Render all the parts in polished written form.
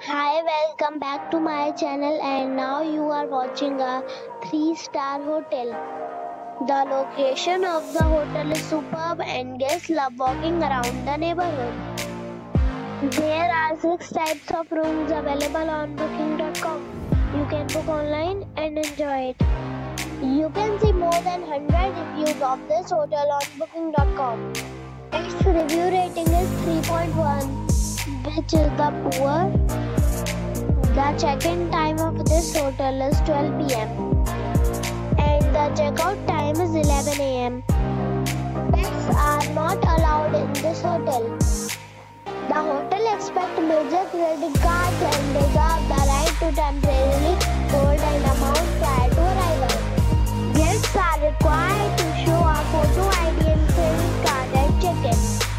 Hi, welcome back to my channel, and now you are watching a 3-star hotel. The location of the hotel is superb and guests love walking around the neighborhood. There are 6 types of rooms available on booking.com. You can book online and enjoy it. You can see more than 100 reviews of this hotel on booking.com. Its review rating is 3.1, which is the poor. The check-in time of this hotel is 12 p.m. and the checkout time is 11 a.m. Pets are not allowed in this hotel. The hotel accepts major credit cards and reserves the right to temporarily hold an amount prior to arrival. Guests are required to show a photo ID and credit card at check-in.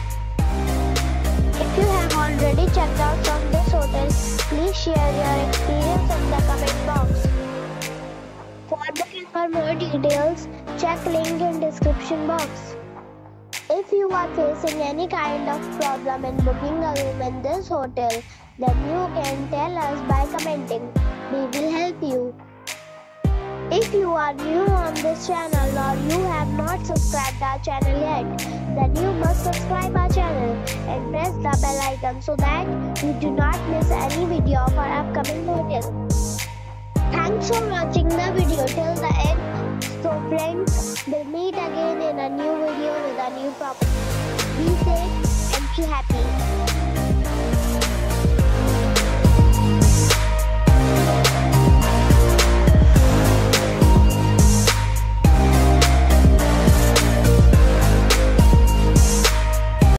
If you have already checked out from this hotel, please share your experience in the comment box. For booking or more details, check link in description box. If you are facing any kind of problem in booking a room in this hotel, then you can tell us by commenting. We will help you. If you are new on this channel or you have not subscribed our channel yet, then you must subscribe our channel and press the bell icon so that you do not miss any video of our upcoming hotel. Thanks for watching the video till the end. So friends, we'll meet again in a new video with a new property. Be safe.